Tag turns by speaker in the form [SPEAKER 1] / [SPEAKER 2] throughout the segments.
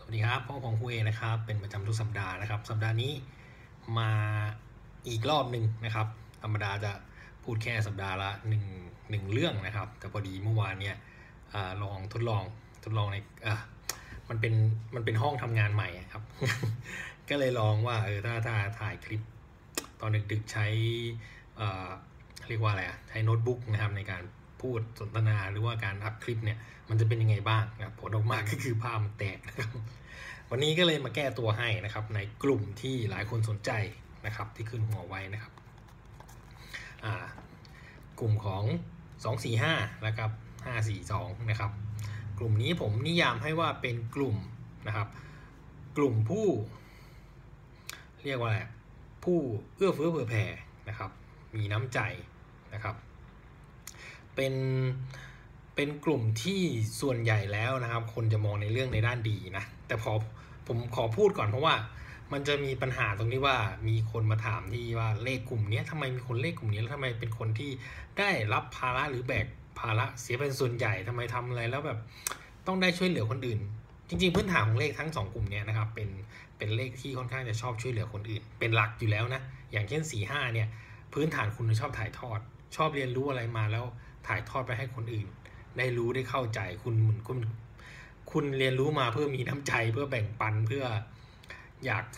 [SPEAKER 1] วัสดีครับพ่อของคุยนะครับเป็นประจำทุกสัปดาห์นะครับสัปดาห์นี้มาอีกรอบหนึ่งนะครับธรรมดาจะพูดแค่สัปดาห์ละหนึ่งเรื่องนะครับแต่พอดีเมื่อวานเนี่ยลองทดลองในมันเป็นห้องทำงานใหม่ครับ ก็เลยลองว่าถ้าถ่ายคลิปตอนดึกๆใช้เรียกว่าอะไรใช้โน้ตบุ๊กนะครับในการพูดสนทนาหรือว่าการอัดคลิปเนี่ยมันจะเป็นยังไงบ้างนะครับผลออกมาก็คือภาพมันแตกนะครับวันนี้ก็เลยมาแก้ตัวให้นะครับในกลุ่มที่หลายคนสนใจนะครับที่ขึ้นหัวไว้นะครับกลุ่มของ245แล้วกับ542นะครับกลุ่มนี้ผมนิยามให้ว่าเป็นกลุ่มนะครับกลุ่มผู้เรียกว่าอะไรผู้เอื้อเฟื้อเผื่อแผ่นะครับมีน้ำใจนะครับเป็นกลุ่มที่ส่วนใหญ่แล้วนะครับคนจะมองในเรื่องในด้านดีนะแต่ผมขอพูดก่อนเพราะว่ามันจะมีปัญหาตรงที่ว่ามีคนมาถามที่ว่าเลขกลุ่มนี้ทำไมมีคนเลขกลุ่มนี้แล้วทำไมเป็นคนที่ได้รับภาระหรือแบกภาระเสียเป็นส่วนใหญ่ทำไมทำอะไรแล้วแบบต้องได้ช่วยเหลือคนอื่นจริงๆพื้นฐานของเลขทั้ง2กลุ่มนี้นะครับเป็นเลขที่ค่อนข้างจะชอบช่วยเหลือคนอื่นเป็นหลักอยู่แล้วนะอย่างเช่น45เนี่ยพื้นฐานคุณชอบถ่ายทอดชอบเรียนรู้อะไรมาแล้วถ่ายทอดไปให้คนอื่นได้รู้ได้เข้าใจคุณเรียนรู้มาเพื่อมีน้ำใจเพื่อแบ่งปันเพื่ออยาก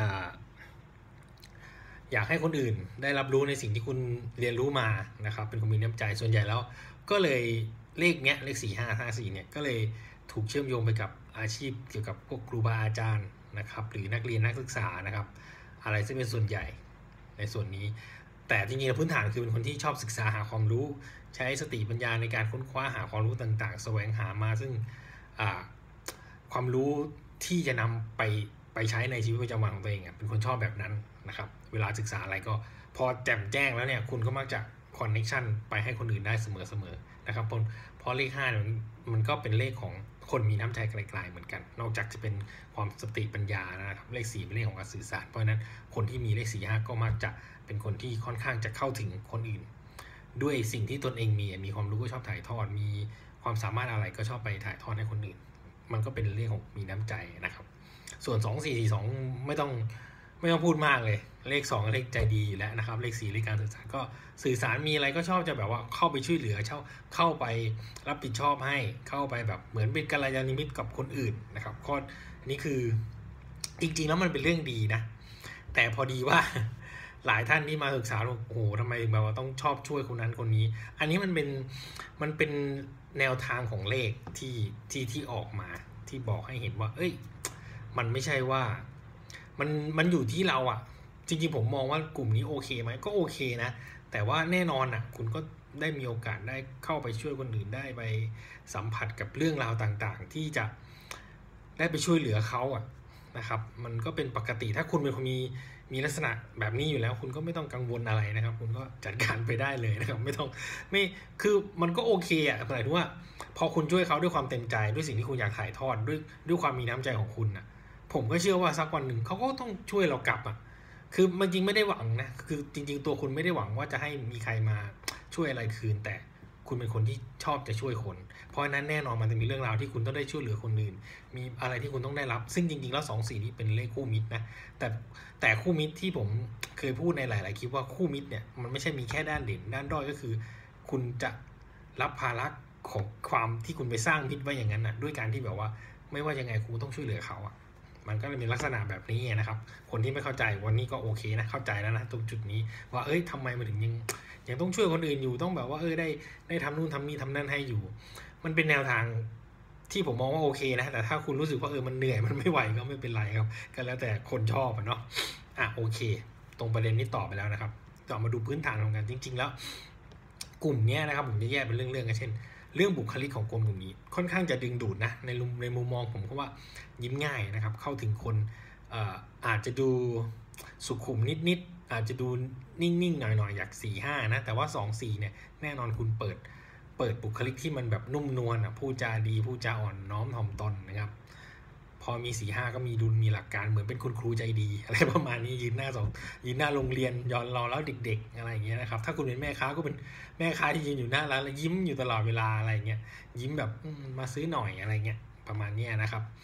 [SPEAKER 1] ให้คนอื่นได้รับรู้ในสิ่งที่คุณเรียนรู้มานะครับเป็นคนมีน้ำใจส่วนใหญ่แล้วก็เลยเลขเนี้ยเลข4554เนี่ยก็เลยถูกเชื่อมโยงไปกับอาชีพเกี่ยวกับพวกครูบาอาจารย์นะครับหรือนักเรียนนักศึกษานะครับอะไรซึ่งเป็นส่วนใหญ่ในส่วนนี้แต่จริงๆพื้นฐานคือเป็นคนที่ชอบศึกษาหาความรู้ใช้สติปัญญาในการค้นคว้าหาความรู้ต่างๆแสวงหามาซึ่งความรู้ที่จะนำไปใช้ในชีวิตประจำวันของตัวเองเป็นคนชอบแบบนั้นนะครับเวลาศึกษาอะไรก็พอแจ่มแจ้งแล้วเนี่ยคุณก็มักจะคอนเนคชั่นไปให้คนอื่นได้เสมอนะครับเพราะเลข5มันก็เป็นเลขของคนมีน้ำใจไกลๆเหมือนกันนอกจากจะเป็นความสติปัญญานะครับเลข4เป็นเลขของการสื่อสารเพราะฉะนั้นคนที่มีเลข4 5ก็มักจะเป็นคนที่ค่อนข้างจะเข้าถึงคนอื่นด้วยสิ่งที่ตนเองมีความรู้ก็ชอบถ่ายทอดมีความสามารถอะไรก็ชอบไปถ่ายทอดให้คนอื่นมันก็เป็นเรื่องของมีน้ำใจนะครับส่วน2442ไม่ต้องพูดมากเลยเลข2เลขใจดีอยู่แล้วนะครับเลข4เลขการสื่อสารก็สื่อสารมีอะไรก็ชอบจะแบบว่าเข้าไปช่วยเหลือเข้าไปรับผิดชอบให้เข้าไปแบบเหมือนเป็นกัลยาณมิตรกับคนอื่นนะครับข้อนี้คือจริงๆแล้วมันเป็นเรื่องดีนะแต่พอดีว่าหลายท่านที่มาศึกษาโอ้โหทำไมแบบว่าต้องชอบช่วยคนนั้นคนนี้อันนี้มันเป็นแนวทางของเลขที่ออกมาที่บอกให้เห็นว่าเอ้ยมันไม่ใช่ว่ามันอยู่ที่เราจริงๆผมมองว่ากลุ่มนี้โอเคไหมก็โอเคนะแต่ว่าแน่นอนคุณก็ได้มีโอกาสได้เข้าไปช่วยคนอื่นได้ไปสัมผัสกับเรื่องราวต่างๆที่จะได้ไปช่วยเหลือเขานะครับมันก็เป็นปกติถ้าคุณเป็นคนมีลักษณะแบบนี้อยู่แล้วคุณก็ไม่ต้องกังวลอะไรนะครับคุณก็จัดการไปได้เลยนะครับไม่คือมันก็โอเคหมายถึงว่าพอคุณช่วยเขาด้วยความเต็มใจด้วยสิ่งที่คุณอยากถ่ายทอดด้วยความมีน้ำใจของคุณผมก็เชื่อว่าสักวันหนึ่งเขาก็ต้องช่วยเรากลับคือมันจริงไม่ได้หวังนะคือจริงๆตัวคุณไม่ได้หวังว่าจะให้มีใครมาช่วยอะไรคืนแต่คุณเป็นคนที่ชอบจะช่วยคนเพราะฉะนั้นแน่นอนมันจะมีเรื่องราวที่คุณต้องได้ช่วยเหลือคนอื่นมีอะไรที่คุณต้องได้รับซึ่งจริงๆแล้ว24นี้เป็นเลขคู่มิตรนะแต่คู่มิตรที่ผมเคยพูดในหลายๆคลิปว่าคู่มิตรเนี่ยมันไม่ใช่มีแค่ด้านเด่นด้านด้อยก็คือคุณจะรับภาระของความที่คุณไปสร้างมิตรไว้อย่างนั้นด้วยการที่แบบว่าไม่ว่ายังไงคุณต้องช่วยเหลือเขามันก็เลยมีลักษณะแบบนี้นะครับคนที่ไม่เข้าใจวันนี้ก็โอเคนะเข้าใจแล้วนะตรงจุดนี้ว่าทำไมมันถึงยังต้องช่วยคนอื่นอยู่ต้องแบบว่าได้ทำนู่นทำนี่ทำนั่นให้อยู่มันเป็นแนวทางที่ผมมองว่าโอเคนะแต่ถ้าคุณรู้สึกว่ามันเหนื่อยมันไม่ไหวก็ไม่เป็นไรครับก็แล้วแต่คนชอบเนาะโอเคตรงประเด็นนี้ต่อไปแล้วนะครับต่อมาดูพื้นฐานของกันจริงๆแล้วกลุ่มนี้นะครับผมจะแยกเป็นเรื่องๆกันเช่นเรื่องบุคลิกของคนกลุ่มนี้ค่อนข้างจะดึงดูดนะในมุมมองผมก็ว่ายิ้มง่ายนะครับเข้าถึงคนอาจจะดูสุขุมนิดๆอาจจะดูนิ่งๆหน่อยๆอยาก4-5นะแต่ว่า2-4เนี่ยแน่นอนคุณเปิดบุคลิกที่มันแบบนุ่มนวลพูดจาดีพูดจาอ่อนน้อมถ่อมตนนะครับพอมี4-5ก็มีดุลมีหลักการเหมือนเป็นคุณครูใจดีอะไรประมาณนี้ยืนหน้าโรงเรียนย้อนรอแล้วเด็กๆอะไรอย่างเงี้ยนะครับถ้าคุณเป็นแม่ค้าก็เป็นแม่ค้าที่ยืนอยู่หน้าร้านแล้วยิ้มอยู่ตลอดเวลาอะไรเงี้ยยิ้มแบบมาซื้อหน่อยอะไรเงี้ยประมาณนี้นะครับ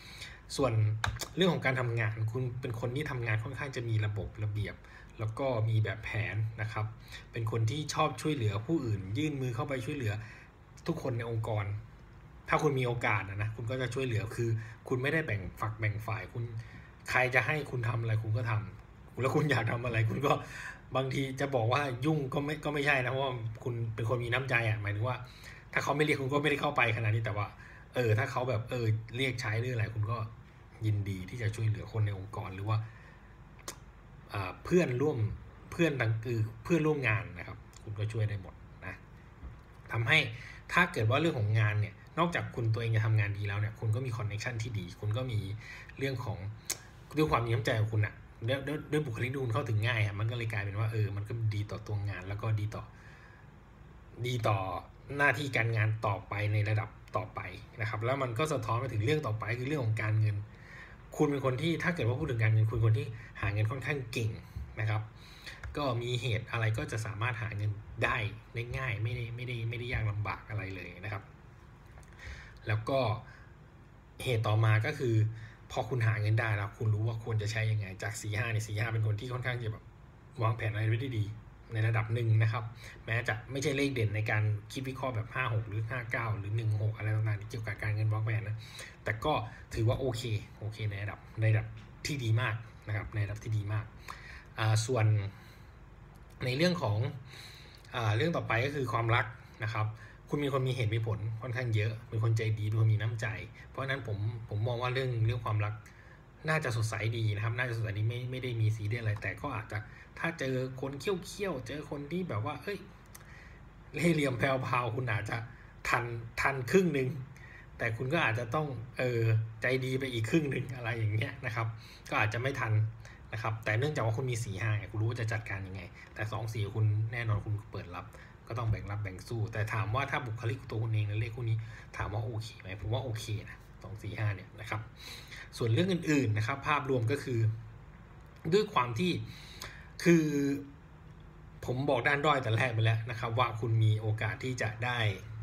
[SPEAKER 1] ส่วนเรื่องของการทำงานคุณเป็นคนที่ทำงานค่อนข้างจะมีระบบระเบียบแล้วก็มีแบบแผนนะครับเป็นคนที่ชอบช่วยเหลือผู้อื่นยื่นมือเข้าไปช่วยเหลือทุกคนในองค์กรถ้าคุณมีโอกาสนะคุณก็จะช่วยเหลือคือคุณไม่ได้แบ่งฝักแบ่งฝ่ายคุณใครจะให้คุณทำอะไรคุณก็ทำแล้วคุณอยากทำอะไรคุณก็บางทีจะบอกว่ายุ่งก็ไม่ใช่นะเพราะว่าคุณเป็นคนมีน้ำใจหมายถึงว่าถ้าเขาไม่เรียกคุณก็ไม่ได้เข้าไปขนาดนี้แต่ว่าถ้าเขาแบบเรียกใช้หรืออะไรคุณก็ยินดีที่จะช่วยเหลือคนในองค์กรหรือว่าเพื่อนร่วมเพื่อนต่างคือเพื่อนร่วมงานนะครับคุณก็ช่วยได้หมดนะทำให้ถ้าเกิดว่าเรื่องของงานเนี่ยนอกจากคุณตัวเองจะทำงานดีแล้วเนี่ยคุณก็มีคอนเนคชั่นที่ดีคุณก็มีเรื่องของด้วยความมีน้ำใจของคุณอะด้วยบุคลิกคุณเข้าถึงง่ายมันก็เลยกลายเป็นว่ามันก็ดีต่อตัวงานแล้วก็ดีต่อหน้าที่การงานต่อไปในระดับต่อไปนะครับแล้วมันก็สะท้อนไปถึงเรื่องต่อไปคือเรื่องของการเงินคุณเป็นคนที่ถ้าเกิดว่าพูดถึงการเงินคุณเป็นคนที่หาเงินค่อนข้างเก่งนะครับก็มีเหตุอะไรก็จะสามารถหาเงินได้ง่ายไม่ได้ยากลำบากอะไรเลยนะครับแล้วก็เหตุต่อมาก็คือพอคุณหาเงินได้แล้วคุณรู้ว่าควรจะใช้ยังไงจาก4-5เนี่ย4-5เป็นคนที่ค่อนข้างจะแบบวางแผนอะไรไว้ได้ดีในระดับหนึ่งนะครับแม้จะไม่ใช่เลขเด่นในการคิดวิเคราะห์แบบ56หรือ59หรือ16อะไรต่างๆที่เกี่ยวกับการเงินวางแผนนะแต่ก็ถือว่าโอเคในระดับที่ดีมากนะครับในระดับที่ดีมากส่วนในเรื่องของเรื่องต่อไปก็คือความรักนะครับคุณมีคนมีเหตุมีผลค่อนข้างเยอะเป็นคนใจดีเป็นคนมีน้ำใจเพราะฉะนั้นผมมองว่าเรื่องความรักน่าจะสดใสดีนะครับน่าจะสดใสดีไม่ได้มีซีเรียสอะไรแต่ก็อาจจะถ้าเจอคนเขี้ยวเจอคนที่แบบว่าเล่ห์เหลี่ยมแพรวๆคุณอาจจะทันครึ่งนึงแต่คุณก็อาจจะต้องใจดีไปอีกครึ่งนึงอะไรอย่างเงี้ยนะครับก็อาจจะไม่ทันนะครับแต่เนื่องจากว่าคุณมี4-5คุณรู้ว่าจะจัดการยังไงแต่2-4คุณแน่นอนคุณเปิดรับก็ต้องแบ่งรับแบ่งสู้แต่ถามว่าถ้าบุคลิกตัวคุณเองและเลขคู่นี้ถามว่าโอเคไหมผมว่าโอเคนะ2-4-5เนี่ยนะครับส่วนเรื่องอื่นๆนะครับภาพรวมก็คือด้วยความที่คือผมบอกด้านด้อยแต่แรกไปแล้วนะครับว่าคุณมีโอกาสที่จะได้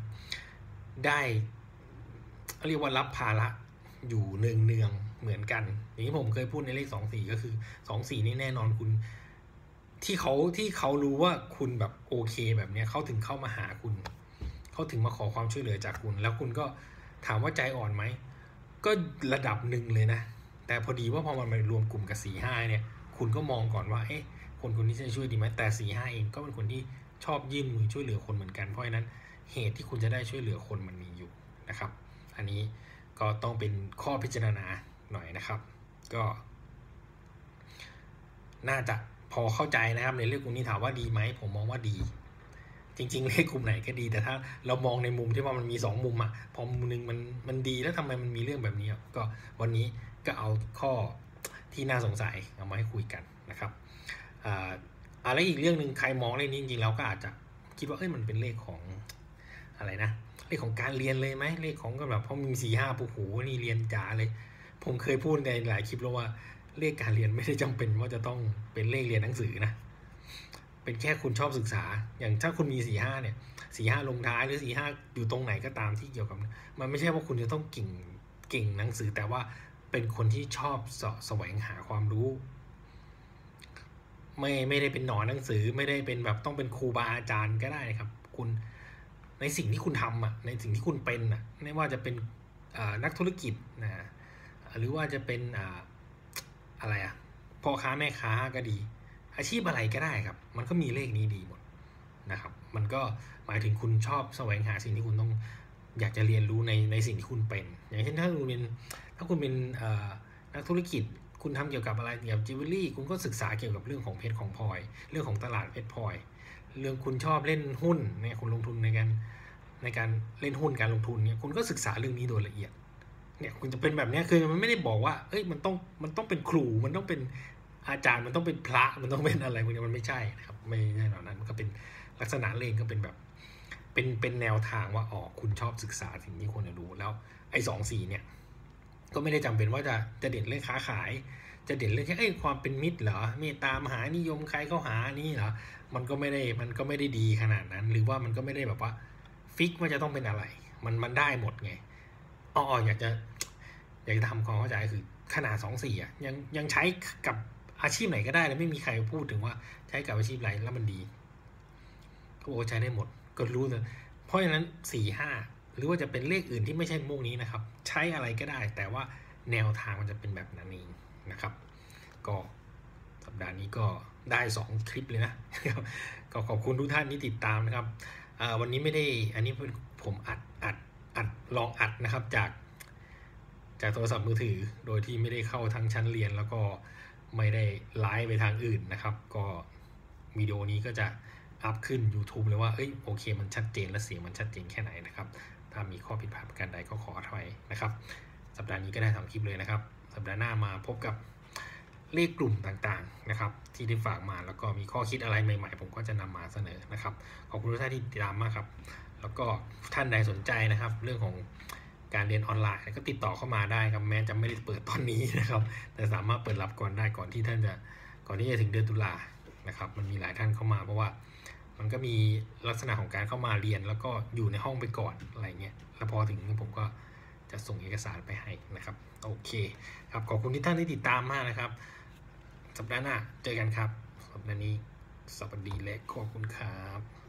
[SPEAKER 1] เรียกว่ารับภาระอยู่เนืองเหมือนกันอย่างที่ผมเคยพูดในเลข2-4ก็คือ2-4นี่แน่นอนคุณที่เขารู้ว่าคุณแบบโอเคแบบนี้เขาถึงเข้ามาหาคุณเขาถึงมาขอความช่วยเหลือจากคุณแล้วคุณก็ถามว่าใจอ่อนไหมก็ระดับหนึ่งเลยนะแต่พอดีว่าพอมันมารวมกลุ่มกับ4-5เนี่ยคุณก็มองก่อนว่าคนนี้จะช่วยดีไหมแต่4-5เองก็เป็นคนที่ชอบยื่นมือช่วยเหลือคนเหมือนกันเพราะฉะนั้นเหตุที่คุณจะได้ช่วยเหลือคนมันมีอยู่นะครับอันนี้ก็ต้องเป็นข้อพิจารณาหน่อยนะครับก็น่าจะพอเข้าใจนะครับในเรื่องกลุ่มนี้ถามว่าดีไหมผมมองว่าดีจริงๆเลขกลุ่มไหนก็ดีแต่ถ้าเรามองในมุมที่ว่ามันมี2มุมพอมุมนึงมันดีแล้วทำไมมันมีเรื่องแบบนี้ก็วันนี้ก็เอาข้อที่น่าสงสัยเอามาให้คุยกันนะครับอะไรอีกเรื่องนึงใครมองเลขนี้จริงๆเราก็อาจจะคิดว่ามันเป็นเลขของอะไรนะเลขของการเรียนเลยไหมเลขของก็แบบพอมี4-5ปุ๊บโหนี่เรียนจ๋าเลยผมเคยพูดในหลายคลิปแล้วว่าเลขการเรียนไม่ได้จำเป็นว่าจะต้องเป็นเลขเรียนหนังสือนะเป็นแค่คุณชอบศึกษาอย่างถ้าคุณมี4-5เนี่ย4-5ลงท้ายหรือ4-5อยู่ตรงไหนก็ตามที่เกี่ยวกับมันไม่ใช่ว่าคุณจะต้องเก่งหนังสือแต่ว่าเป็นคนที่ชอบแสวงหาความรู้ไม่ได้เป็นหนอนหนังสือไม่ได้เป็นแบบต้องเป็นครูบาอาจารย์ก็ได้ครับคุณในสิ่งที่คุณทำในสิ่งที่คุณเป็นไม่ว่าจะเป็นนักธุรกิจนะหรือว่าจะเป็นอะไรพ่อค้าแม่ค้าก็ดีอาชีพอะไรก็ได้ครับมันก็มีเลขนี้ดีหมดนะครับมันก็หมายถึงคุณชอบแสวงหาสิ่งที่คุณต้องอยากจะเรียนรู้ในสิ่งที่คุณเป็นอย่างเช่นถ้าคุณเป็นนักธุรกิจคุณทำเกี่ยวกับอะไรเกี่ยวกับจิวเวลรี่คุณก็ศึกษาเกี่ยวกับเรื่องของเพชรของพลอยเรื่องของตลาดเพชรพลอยเรื่องคุณชอบเล่นหุ้นเนี่ยคุณลงทุนในการเล่นหุ้นการลงทุนเนี่ยคุณก็ศึกษาเรื่องนี้โดยละเอียดเนี่ยคุณจะเป็นแบบนี้คือมันไม่ได้บอกว่ามันต้องเป็นครูมันต้องเป็นอาจารย์มันต้องเป็นพระมันต้องเป็นอะไรพวกนี้มันไม่ใช่นะครับไม่ใช่เหล่านั้นมันก็เป็นลักษณะเลขก็เป็นแบบเป็นแนวทางว่าคุณชอบศึกษาสิ่งที่ควรจะรู้แล้วไอ้2-4เนี่ยก็ไม่ได้จำเป็นว่าจะเด่นเรื่องค้าขายจะเด่นเรื่องแค่ความเป็นมิตรเหรอเมตตามหานิยมใครเข้าหานี่เหรอมันก็ไม่ได้ดีขนาดนั้นหรือว่ามันก็ไม่ได้แบบว่าฟิกว่าจะต้องเป็นอะไรมันได้หมดไงอยากจะอยากจะทำความเข้าใจคือขนาด2.4ยังใช้กับอาชีพไหนก็ได้เลยไม่มีใครพูดถึงว่าใช้กับอาชีพอะไรแล้วมันดีก็บอกใช้ได้หมดก็รู้เลยเพราะฉะนั้น4-5หรือว่าจะเป็นเลขอื่นที่ไม่ใช่มุกนี้นะครับใช้อะไรก็ได้แต่ว่าแนวทางมันจะเป็นแบบนั้นเองนะครับก็สัปดาห์นี้ก็ได้2คลิปเลยนะก็ขอบคุณทุกท่านที่ติดตามนะครับวันนี้ไม่ได้อันนี้ผมอัดลองอัดนะครับจากโทรศัพท์มือถือโดยที่ไม่ได้เข้าทั้งชั้นเรียนแล้วก็ไม่ได้ไลฟ์ไปทางอื่นนะครับก็วิดีโอนี้ก็จะอัพขึ้น YouTube เลยว่าโอเคมันชัดเจนและเสียงมันชัดเจนแค่ไหนนะครับถ้ามีข้อผิดพลาดประการใดก็ขออภัยนะครับสัปดาห์นี้ก็ได้ทำคลิปเลยนะครับสัปดาห์หน้ามาพบกับเลขกลุ่มต่างๆนะครับที่ได้ฝากมาแล้วก็มีข้อคิดอะไรใหม่ๆผมก็จะนำมาเสนอนะครับขอบคุณทุกท่านที่ติดตามมากครับแล้วก็ท่านใดสนใจนะครับเรื่องของการเรียนออนไลน์ก็ติดต่อเข้ามาได้ครับแม้จะไม่ได้เปิดตอนนี้นะครับแต่สามารถเปิดรับก่อนได้ก่อนที่จะถึงเดือนตุลานะครับมันมีหลายท่านเข้ามาเพราะว่ามันก็มีลักษณะของการเข้ามาเรียนแล้วก็อยู่ในห้องไปก่อนอะไรเงี้ยแล้วพอถึงผมก็จะส่งเอกสารไปให้นะครับโอเคครับขอบคุณที่ท่านที่ติดตามมากนะครับสัปดาห์หน้าเจอกันครับสัปดาห์นี้สวัสดีและขอบคุณครับ